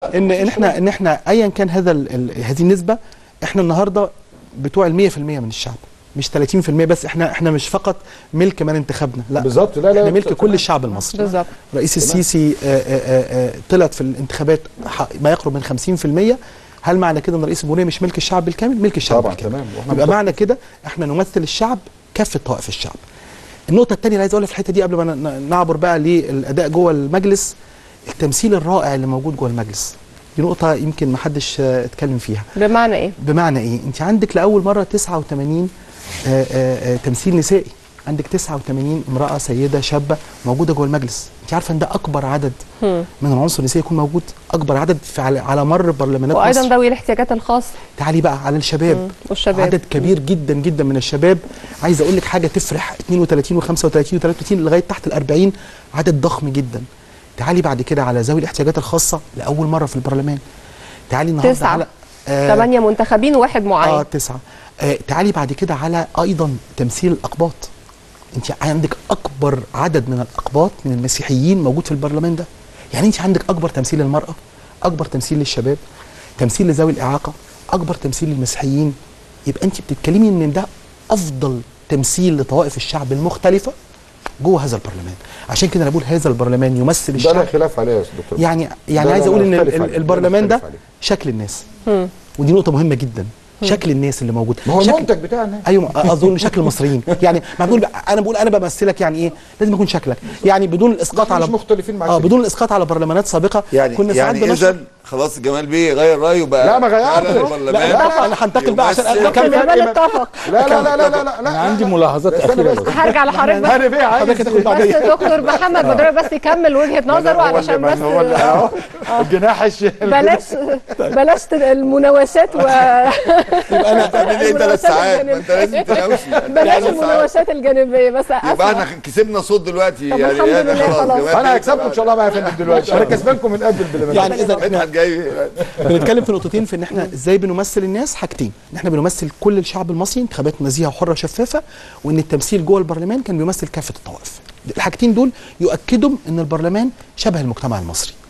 ان احنا ايا كان هذه النسبه، احنا النهارده بتوع ال 100% من الشعب، مش 30% بس. احنا مش فقط ملك من انتخبنا، لا بالظبط، لا احنا ملك كل الشعب المصري. بالظبط. رئيس السيسي طلعت في الانتخابات ما يقرب من 50%. هل معنى كده ان رئيس الجمهوريه مش ملك الشعب بالكامل؟ ملك الشعب طبعا بالكامل. تمام. يبقى معنى كده احنا نمثل الشعب، كافه طوائف الشعب. النقطه الثانيه اللي عايز اقولها في الحته دي قبل ما نعبر بقى للاداء جوه المجلس، التمثيل الرائع اللي موجود جوه المجلس. دي نقطه يمكن ما حدش اتكلم فيها. بمعنى ايه؟ بمعنى ايه؟ انت عندك لاول مره 89 تمثيل نسائي، عندك 89 امراه سيده شابه موجوده جوه المجلس. انت عارفه ان ده اكبر عدد من العنصر النسائي يكون موجود، اكبر عدد على مر برلمانات مصر. وايضا ذوي الاحتياجات الخاصه. تعالي بقى على الشباب. والشباب عدد كبير جدا جدا من الشباب. عايز اقول لك حاجه تفرح، 32 و35 و33 لغايه تحت ال40، عدد ضخم جدا. تعالي بعد كده على ذوي الاحتياجات الخاصه لاول مره في البرلمان. تعالي النهارده 9 على 8 منتخبين وواحد معين. 9. تعالي بعد كده على ايضا تمثيل الاقباط. انت عندك اكبر عدد من الاقباط من المسيحيين موجود في البرلمان ده. يعني انت عندك اكبر تمثيل للمراه، اكبر تمثيل للشباب، تمثيل لذوي الاعاقه، اكبر تمثيل للمسيحيين. يبقى انت بتتكلمي ان ده افضل تمثيل لطوائف الشعب المختلفه جوه هذا البرلمان. عشان كده انا بقول هذا البرلمان يمثل الشعب. ده لا خلاف عليه يا دكتور. يعني عايز اقول ان البرلمان ده شكل الناس. ودي نقطه مهمه جدا. شكل الناس اللي موجود، ما هو المنتج بتاعنا. ايوه، اظن شكل المصريين. يعني ما بقول انا بمثلك، يعني ايه لازم يكون شكلك، يعني بدون الاسقاط على مش مختلفين معاك بدون الاسقاط على برلمانات سابقه. كنا ساعات اذا خلاص جمال بيه غير رايه بقى. لا ما غيرتش. لا انا هنتقل بقى عشان دكتور جمال اتفق. لا انا عندي ملاحظات اخيره. هرجع لحضرتك بس. انا بيه عايز بس دكتور محمد بدر بس يكمل وجهه نظره علشان بس الجناح بلاش المناوشات يبقى انا تعمل ايه 3 ساعات؟ ما انت لازم تناوشي. بلاش المناوشات الجانبيه بس. يبقى احنا كسبنا صوت دلوقتي يعني. الحمد لله خلاص. انا هكسبكم ان شاء الله بقى يا فندم دلوقتي. انا كسبانكم من قبل البرلمان. يعني اذا احنا جاي بنتكلم في نقطتين، في ان احنا ازاي بنمثل الناس. حاجتين، ان احنا بنمثل كل الشعب المصري، انتخابات نزيهه وحره وشفافه، وان التمثيل جوه البرلمان كان بيمثل كافه الطوائف. الحاجتين دول يؤكدوا ان البرلمان شبه المجتمع المصري.